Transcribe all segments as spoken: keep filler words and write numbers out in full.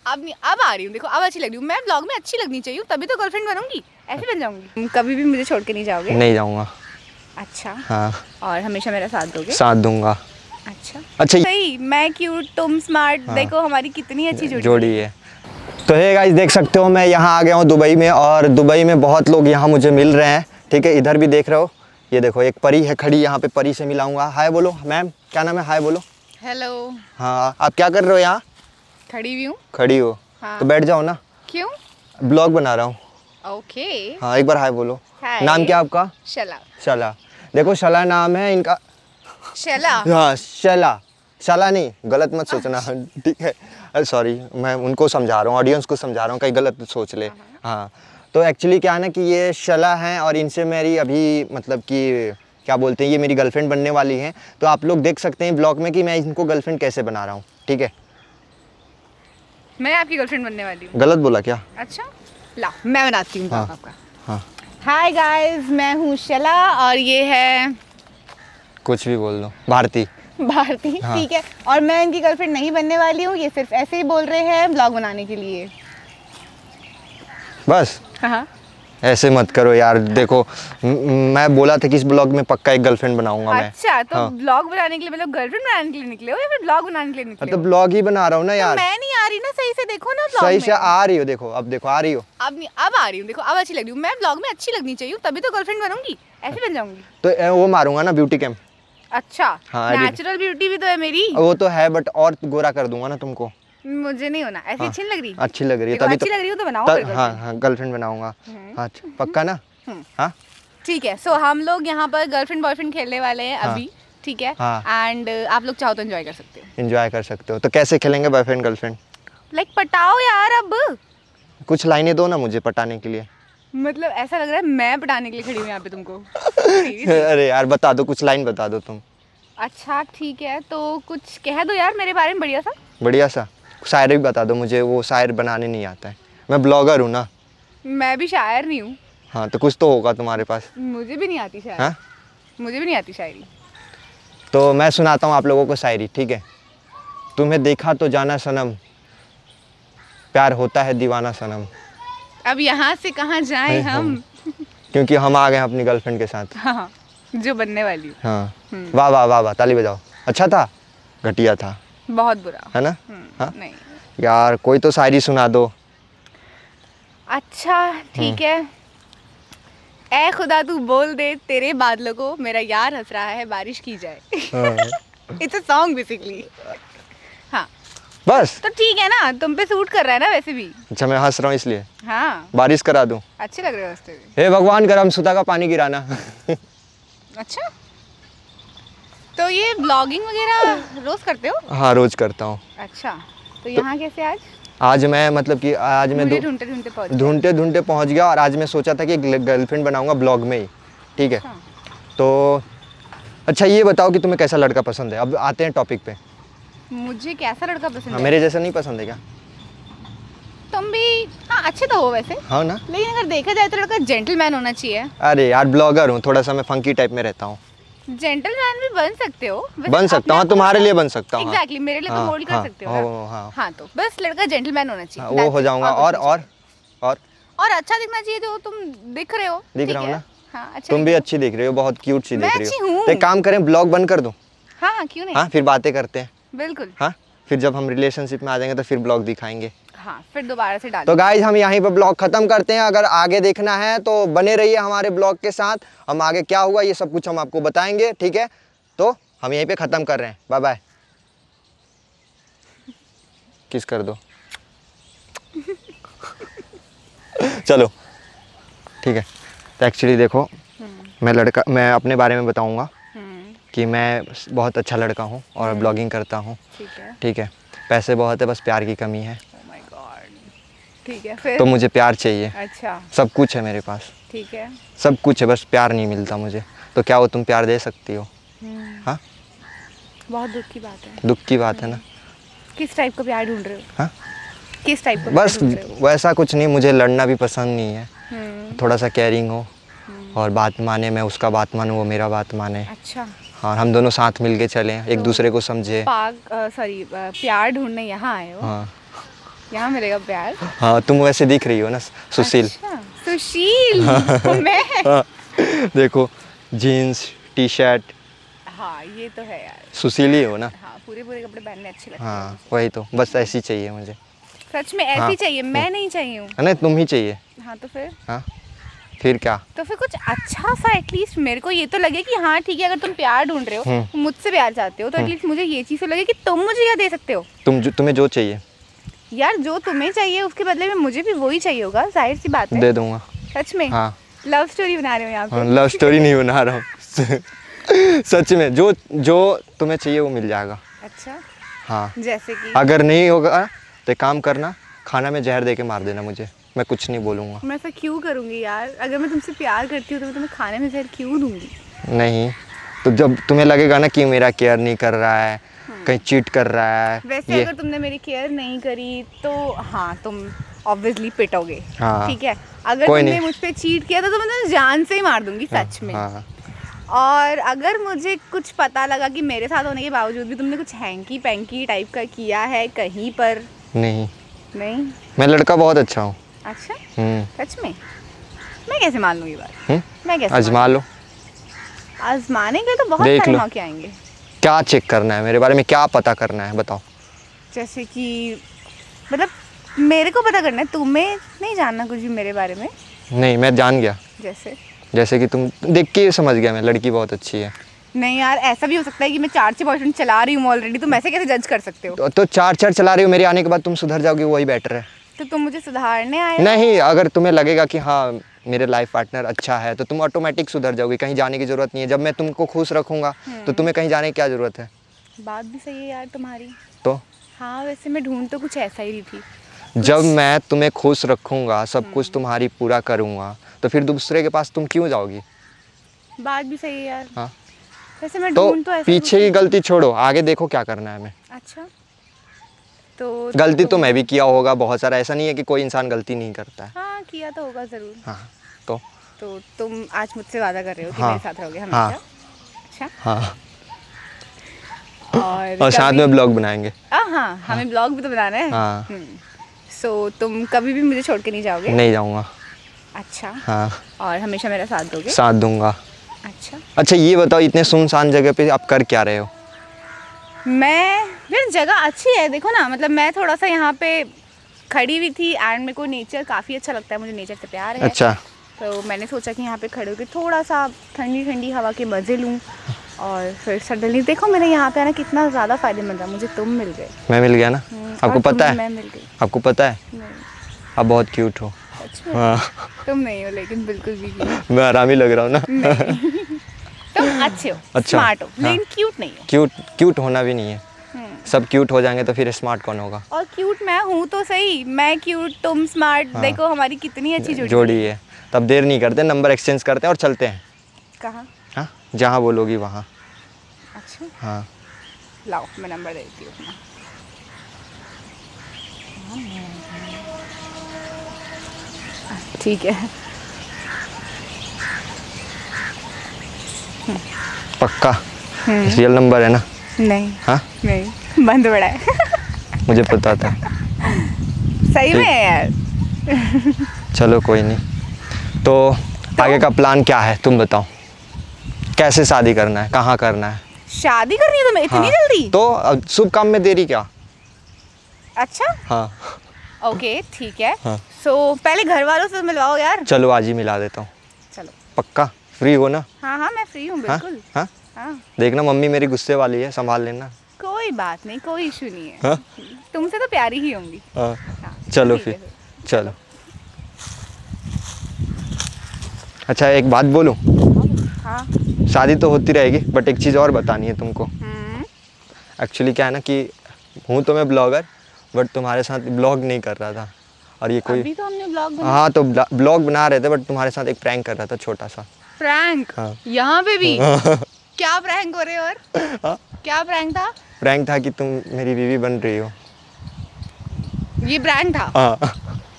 अब अब आ रही हूँ, देखो अब अच्छी लग रही हूँ मैं, ब्लॉग में अच्छी लगनी चाहिए तभी तो गर्लफ्रेंड बनूंगी, ऐसे बन जाऊंगी। कभी भी मुझे छोड़ के नहीं जाओगे? नहीं जाऊंगा। अच्छा हाँ। और हमेशा मेरा साथ दोगे? साथ दूंगा। अच्छा अच्छा सही, मैं क्यूट तुम स्मार्ट, हाँ। देखो हमारी कितनी अच्छी जोड़ी जोड़ी है। तो हे गाइस देख सकते हो मैं यहाँ आ गया हूँ दुबई में, और दुबई में बहुत लोग यहाँ मुझे मिल रहे हैं। ठीक है, इधर भी देख रहे हो, ये देखो एक परी है खड़ी यहाँ पे, परी से मिलाऊंगा। हाय बोलो मैम, क्या नाम है? हाय बोलो। हेलो। हाँ, आप क्या कर रहे हो यहाँ? खड़ी हुई हूँ। खड़ी हो? हाँ। तो बैठ जाओ ना। क्यों? ब्लॉग बना रहा हूँ। ओके। हाँ एक बार हाय बोलो। हाय। नाम क्या आपका? शला। शला। देखो शला नाम है इनका। शला? हाँ शला, शला नहीं, गलत मत सोचना। ठीक है, अरे सॉरी, मैं उनको समझा रहा हूँ, ऑडियंस को समझा रहा हूँ, कहीं गलत सोच ले। हाँ तो एक्चुअली क्या है ना कि ये शला हैं और इनसे मेरी अभी मतलब कि क्या बोलते हैं, ये मेरी गर्लफ्रेंड बनने वाली हैं। तो आप लोग देख सकते हैं ब्लॉग में कि मैं इनको गर्लफ्रेंड कैसे बना रहा हूँ। ठीक है, मैं आपकी गर्लफ्रेंड बनने वाली हूँ। गलत बोला क्या? अच्छा ला मैं बनाती हूँ। हाँ, आपका। हाँ। हाय गाइस, मैं हूँ शला और ये है कुछ भी बोल दो, भारती। भारती। हाँ। ठीक है, और मैं इनकी गर्लफ्रेंड नहीं बनने वाली हूँ, ये सिर्फ ऐसे ही बोल रहे हैं ब्लॉग बनाने के लिए। बस हाँ ऐसे मत करो यार, देखो मैं बोला था कि इस ब्लॉग में पक्का एक गर्लफ्रेंड बनाऊंगा मैं। अच्छा तो हाँ। ब्लॉग बनाने के लिए मतलब गर्लफ्रेंड बनाने के लिए निकले हो या फिर ब्लॉग बनाने के लिए निकले हो? तो ब्लॉग ही बना रहा हूँ ना यार। तो मैं नहीं आ रही ना, सही से देखो ना ब्लॉग सही में। से आ रही हो, देखो अब देखो आ रही हो। अब नहीं, अब आ रही हूँ, देखो अब अच्छी लग रही हूँ मैं, ब्लॉग में अच्छी लगनी चाहिए तभी तो गर्लफ्रेंड बनूंगी, ऐसे बन जाऊंगी। तो वो मारूंगा ना ब्यूटी कैम्प। अच्छा हाँ, नेचुरल ब्यूटी भी तो है मेरी। वो तो है बट और गोरा कर दूंगा ना तुमको। मुझे नहीं होना, ऐसी अच्छी लग रही। अच्छी लग रही है तभी तो अच्छी लग रही हो तो बनाओ त, फिर हाँ हाँ गर्लफ्रेंड बनाऊंगा। हाँ पक्का ना? हाँ ठीक है। सो हम लोग यहाँ पर गर्लफ्रेंड बॉयफ्रेंड खेलने वाले हैं हाँ। अभी। ठीक है। हाँ। एंड आप लोग चाहो तो एंजॉय कर सकते हो। एंजॉय कर सकते हो तो कैसे खेलेंगे बॉयफ्रेंड गर्लफ्रेंड? लाइक पटाओ यार अब। कुछ लाइनें दो ना मुझे पटाने के लिए। मतलब ऐसा लग रहा है मैं पटाने के लिए खड़ी हूँ यहाँ पे तुमको। अरे यार बता दो, कुछ लाइन बता दो तुम। अच्छा ठीक है, तो कुछ कह दो यार मेरे बारे में बढ़िया सा। बढ़िया सा शायर भी बता दो मुझे, वो शायर बनाने नहीं आता है, मैं ब्लॉगर हूँ ना। मैं भी शायर नहीं हूँ। हाँ तो कुछ तो होगा तुम्हारे पास। मुझे भी नहीं आती शायरी। हाँ? मुझे भी नहीं आती शायरी। तो मैं सुनाता हूँ आप लोगों को शायरी, ठीक है? तुम्हें देखा तो जाना सनम, प्यार होता है दीवाना सनम। अब यहाँ से कहाँ जाएं हम? क्योंकि हम आ गए हैं अपनी गर्लफ्रेंड के साथ। हाँ, जो बनने वाली हूँ। हाँ वाह वाह वाह वाह, ताली बजाओ। अच्छा था? घटिया था? बहुत बुरा है ना? हाँ? नहीं यार कोई तो शायरी सुना दो। अच्छा ठीक है। ऐ खुदा तू बोल दे तेरे बादलों को, मेरा यार हंस रहा है बारिश की जाए। It's a song basically. हाँ बस तो ठीक है ना, तुम पे सूट कर रहा है ना वैसे भी। अच्छा मैं हंस रहा हूँ इसलिए? हाँ बारिश करा दूँ? अच्छे लग रहे हो हंसते हुए। हे भगवान गरम सुता का पानी गिराना। अच्छा तो ये ब्लॉगिंग वगैरह रोज करते हो? हाँ रोज करता हूँ। अच्छा तो यहाँ कैसे आज? आज मैं मतलब कि आज मैं ढूंढते ढूंढते पहुँच ढूंढते ढूंढते पहुँच गया, और आज मैं सोचा था कि गर्लफ्रेंड बनाऊंगा ब्लॉग में ही। ठीक है। अच्छा। तो अच्छा ये बताओ कि तुम्हें कैसा लड़का पसंद है? अब आते हैं टॉपिक पे। मुझे कैसा लड़का पसंद है? मेरे जैसा नहीं पसंद है क्या? तुम भी हाँ अच्छे तो हो वैसे। हाँ ना? लेकिन अगर देखा जाए तो लड़का जेंटलमैन होना चाहिए। अरे यार ब्लॉगर हूँ, थोड़ा सा मैं फंकी टाइप में रहता हूँ। जेंटलमैन भी बन सकते हो। बन सकता हूँ, तुम्हारे लिए बन सकता हूँ। एग्जैक्टली मेरे लिए तो मोल्ड कर सकते हो। हाँ तो बस लड़का जेंटलमैन होना चाहिए, वो हो जाऊंगा। और और और और अच्छा दिखना चाहिए। जो तुम दिख रहे हो। दिख रहा हूँ ना? हाँ अच्छा। तुम भी अच्छी दिख रही हो, बहुत क्यूट सी दिख रही हो। तो एक काम करें, ब्लॉग बंद कर दूं? हाँ क्यों नहीं। हाँ फिर बातें करते हैं। बिल्कुल। हाँ फिर जब हम रिलेशनशिप में आ जाएंगे तो फिर ब्लॉग दिखाएंगे। हाँ फिर दोबारा से डालेंगे। तो गाइज हम यहीं पे ब्लॉग खत्म करते हैं। अगर आगे देखना है तो बने रहिए हमारे ब्लॉग के साथ, हम आगे क्या हुआ ये सब कुछ हम आपको बताएंगे। ठीक है, तो हम यहीं पे खत्म कर रहे हैं। Bye bye. किस कर दो। चलो ठीक है। तो एक्चुअली देखो मैं लड़का मैं अपने बारे में बताऊंगा कि मैं बहुत अच्छा लड़का हूँ और ब्लॉगिंग करता हूँ। ठीक है, पैसे बहुत है, बस प्यार की कमी है। oh my God. ठीक है फिर? तो मुझे प्यार चाहिए। अच्छा सब कुछ है मेरे पास। ठीक है, सब कुछ है, बस प्यार नहीं मिलता मुझे। तो क्या वो तुम प्यार दे सकती हो? हाँ बहुत दुख की बात है। दुख की बात है ना? किस टाइप का प्यार ढूंढ रहे हो? हाँ किस टाइप का? बस वैसा कुछ नहीं, मुझे लड़ना भी पसंद नहीं है। थोड़ा सा केयरिंग हो और बात माने, मैं उसका बात मानूं वो मेरा बात माने। अच्छा हाँ हम दोनों साथ मिलके चलें, एक दूसरे को समझे। पाग सॉरी प्यार ढूंढने यहाँ आए हो? हाँ यहाँ मिलेगा प्यार? हाँ, तुम वैसे दिख रही हो ना सुशील। अच्छा, सुशील। मैं? हाँ, देखो जीन्स टी शर्ट। हाँ ये तो है यार, सुशील ही हो ना। हाँ पूरे पूरे कपड़े पहनने अच्छे लगते हैं हाँ मुझे। वही तो, बस ऐसी चाहिए मुझे। सच में ऐसी हाँ। चाहिए? मैं नहीं चाहिए हूँ। नहीं, तुम ही चाहिए। हाँ तो फिर? हाँ फिर क्या? तो फिर कुछ अच्छा सा एटलीस्ट मेरे को ये तो लगे कि हाँ ठीक है, अगर तुम प्यार ढूंढ रहे हो, मुझसे प्यार चाहते हो, तो एटलीस्ट मुझे ये चीज़ तो लगे कि तुम मुझे क्या दे सकते हो। तुम जो तुम्हें जो चाहिए यार, जो तुम्हें चाहिए उसके बदले में मुझे भी वही चाहिए होगा, जाहिर सी बात है। दे दूंगा। सच में? हाँ। लव स्टोरी बना रहे हो यहाँ पे? लव स्टोरी नहीं बना रहा हूँ। सच में जो जो तुम्हें चाहिए वो मिल जाएगा। अच्छा। हाँ। जैसे कि? अगर नहीं होगा तो काम करना, खाना में जहर दे के मार देना मुझे, मैं कुछ नहीं बोलूँगा। मैं ऐसा क्यों करूँगी यार? अगर मैं तुमसे प्यार करती हूँ तो मैं तुम्हें खाने में जहर क्यों दूँगी? नहीं, तो जब तुम्हें लगेगा ना कि मेरा केयर नहीं कर रहा है, कहीं चीट कर रहा है। वैसे ये... अगर तुमने मेरी केयर नहीं करी तो हाँ तुम ऑब्वियसली पिटोगे। हाँ। ठीक है, अगर तुमने मुझ पे चीट किया था तो मैं तुम्हें जान से ही मार दूंगी। हाँ, सच में। हाँ। और अगर मुझे कुछ पता लगा कि मेरे साथ होने के बावजूद भी तुमने कुछ हैंकी पैंकी टाइप का किया है कहीं पर? नहीं नहीं, मैं लड़का बहुत अच्छा हूँ। अच्छा? हम्म। सच में? मैं कैसे मान लूँ ये बात? हम्म? मैं कैसे आजमा लो। आजमाने के लिए तो बहुत सारे मौके आएंगे। क्या चेक करना है मेरे बारे में, क्या पता करना है बताओ? जैसे कि मतलब मेरे को पता करना है, तुम्हें नहीं जानना कुछ भी मेरे बारे में? नहीं, मैं जान गया। जैसे? जैसे कि तुम देख के समझ गया मैं, लड़की बहुत अच्छी है। नहीं यार, ऐसा भी हो सकता है कि मैं चार छह बॉयफ्रेंड चला रही हूँ ऑलरेडी, तुम ऐसे कैसे जज कर सकते हो? तो, तो चार चार चला रही हो, मेरे आने के बाद तुम सुधर जाओगे, वही बेटर है। तो तुम मुझे सुधारने आए? नहीं, अगर तुम्हें लगेगा कि हाँ मेरे लाइफ पार्टनर अच्छा है तो तुम ऑटोमेटिक सुधर जाओगे, कहीं जाने की जरूरत नहीं है। जब मैं तुमको खुश रखूंगा तो तुम्हें कहीं जाने की क्या जरूरत है? बात भी सही है यार तुम्हारी। तो हाँ, वैसे मैं ढूंढ तो कुछ ऐसा ही रही थी। जब मैं तुम्हें खुश रखूंगा, सब कुछ तुम्हारी पूरा करूंगा, तो फिर दूसरे के पास तुम क्यों जाओगी? बात भी सही है यार। हाँ। वैसे मैं तो ढूंढ तो ऐसा पीछे की गलती छोड़ो, आगे देखो क्या करना है हमें। अच्छा, तो गलती तो मैं भी किया होगा बहुत सारा, ऐसा नहीं है कि कोई इंसान गलती नहीं करता है। हाँ, किया तो होगा जरूर। हाँ। तो तो तुम आज मुझसे वादा कर रहे हो कि हाँ, मेरे साथ रहोगे हमेशा? हाँ, अच्छा। हाँ। और, और साथ में ब्लॉग बनाएंगे। आ, हाँ, हमें ब्लॉग भी तो बनाना है। हाँ। सो तुम कभी भी मुझे छोड़ के नहीं जाओगे? नहीं जाऊंगा। अच्छा। हाँ। और हमेशा मेरा साथ दोगे? साथ दूंगा। अच्छा। अच्छा ये बताओ, इतने सुनसान जगह पे आप कर क्या रहे हो? मैं यार, जगह अच्छी है देखो ना, मतलब मैं थोड़ा सा यहाँ पे खड़ी हुई थी एंड मेरे को नेचर काफ़ी अच्छा लगता है, मुझे नेचर से प्यार है। अच्छा। तो मैंने सोचा कि यहाँ पे खड़े होकर थोड़ा सा ठंडी ठंडी हवा के मज़े लूँ, और फिर सडनली देखो मेरे यहाँ पे आना कितना ज़्यादा फायदेमंद है, मुझे तुम मिल गए। मैं मिल गया ना? आपको पता है? मैं मिल गई। आपको पता है? नहीं। आप बहुत क्यूट हो। सच में? हाँ। तुम नहीं हो लेकिन, बिल्कुल भी क्यूट। मैं आराम ही लग रहा हूँ ना? नहीं। तुम अच्छे हो, अच्छा। स्मार्ट हो, हाँ। लेकिन क्यूट नहीं हो। क्यूट क्यूट होना भी नहीं है, सब क्यूट हो जाएंगे तो फिर स्मार्ट कौन होगा? और क्यूट मैं हूँ तो सही, मैं क्यूट तुम स्मार्ट। हाँ। देखो हमारी कितनी अच्छी जोड़ी जोड़ी है। तब देर नहीं करते, नंबर एक्सचेंज करते हैं और चलते हैं। कहाँ? हाँ, जहाँ बोलोगी वहाँ। अच्छा। हाँ। लाओ मैं नंबर देती हूँ अपना। ठीक है। पक्का रियल नंबर है ना? नहीं। हाँ? नहीं, बंद पड़ा है। मुझे पता था। सही में है यार। चलो कोई नहीं। तो, तो आगे का प्लान क्या है तुम बताओ? कैसे शादी करना है, कहाँ करना है? शादी करनी है तुम्हें इतनी हाँ। जल्दी? तो शुभ काम में देरी क्या? अच्छा। हाँ। ओके ठीक है। हाँ। सो पहले घर वालों से मिलवाओ यार। चलो आज ही मिला देता हूँ। चलो। पक्का फ्री हो ना? हाँ हाँ मैं फ्री हूँ बिल्कुल। हाँ? हाँ। देखना मम्मी मेरी गुस्से वाली है, संभाल लेना। कोई बात नहीं, कोई इशू नहीं है। हाँ? तुमसे तो प्यारी ही होंगी। हाँ। हाँ, चलो फिर, चलो। अच्छा एक बात बोलूं? हाँ। शादी तो होती रहेगी बट एक चीज़ और बतानी है तुमको। एक्चुअली क्या है ना कि हूँ तो मैं ब्लॉगर, बट तुम्हारे साथ ब्लॉग नहीं कर रहा था, और ये कोई अभी तो हमने ब्लॉग बना। हाँ तो ब्लॉग बना रहे थे बट तुम्हारे साथ एक प्रैंक कर रहा था, छोटा सा प्रैंक। हाँ। यहाँ पे भी? क्या प्रैंक हो रहे हो? और हाँ? क्या प्रैंक था? प्रैंक था कि तुम मेरी बीवी बन रही हो। ये प्रैंक था? हाँ।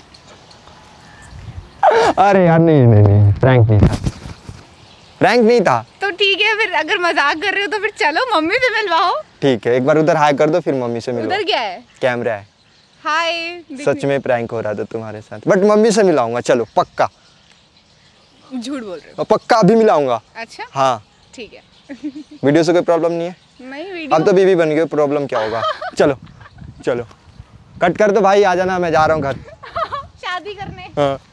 अरे यार नहीं नहीं नहीं, प्रैंक नहीं था, प्रैंक नहीं था। तो ठीक है फिर, अगर मजाक कर रहे हो तो फिर चलो मम्मी से मिलवाओ। ठीक है, एक बार उधर हाय कर दो फिर मम्मी से मिलो। उधर क्या है? कैमरा है। हाय। सच में प्रैंक हो रहा था तुम्हारे साथ, बट मम्मी से मिलाऊंगा, चलो पक्का। झूठ बोल रहे हो? और पक्का अभी मिलाऊंगा। अच्छा हाँ ठीक है। वीडियो से कोई प्रॉब्लम नहीं है? नहीं वीडियो। अब तो बीवी बन गई, प्रॉब्लम क्या होगा। चलो चलो कट कर दो भाई, आ जाना, मैं जा रहा हूँ घर शादी करने। हाँ